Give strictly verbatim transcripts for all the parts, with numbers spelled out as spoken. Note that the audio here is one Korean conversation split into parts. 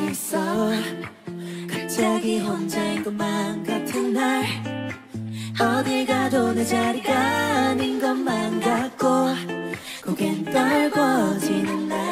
있어. 갑자기 혼자인 것만 같은 날, 어딜 가도 내 자리가 아닌 것만 같고 고개는 떨궈지는 날,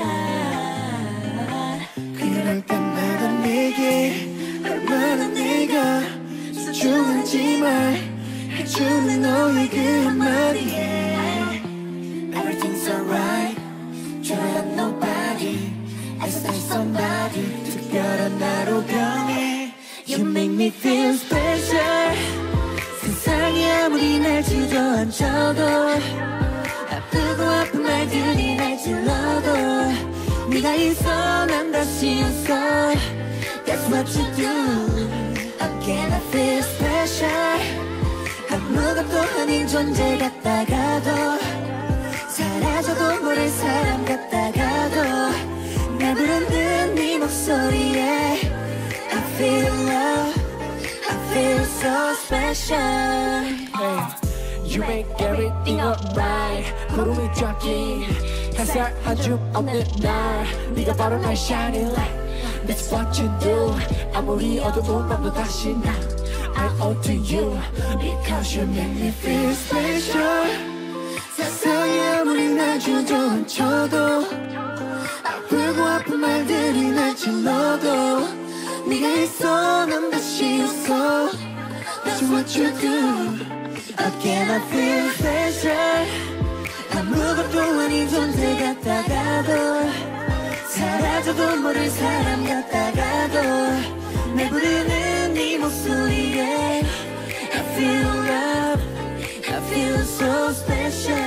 그럴 때마다 내게 얼마나 내가 소중한지 말해주는 너의 그 한마디에 Everything's alright, you're not nobody, as there's somebody 특별한 나로 변해. You make me feel special. 세상이 아무리 날 주저앉혀도 아프고 아픈 말들이 날 찔러도 네가 있어 난 다시 웃어. That's what you do. Again I feel special. 아무것도 아닌 존재 같다가도 사라져도 모를 사람 같다가도 날 부르는 네 목소리에 I feel love, I feel so special. Hey, you make everything alright. 구름이 쫙 낀 햇살 한 줌 없는 날, 네가 바로 날 shining light. That's what you do. 아무리 어두운 밤도 다시 나 I owe to you because you make me feel special. 세상이 아무리 날 주저앉혀도 아프고 아픈 말들이 날 찔러도 네가 있어 난 다시 웃어. That's what you do. Again I feel special. 아무것도 아닌 존재 같다가도 사라져도 모를 사람 같다가도 날 부르는 네 목소리에 I feel love, I feel so special.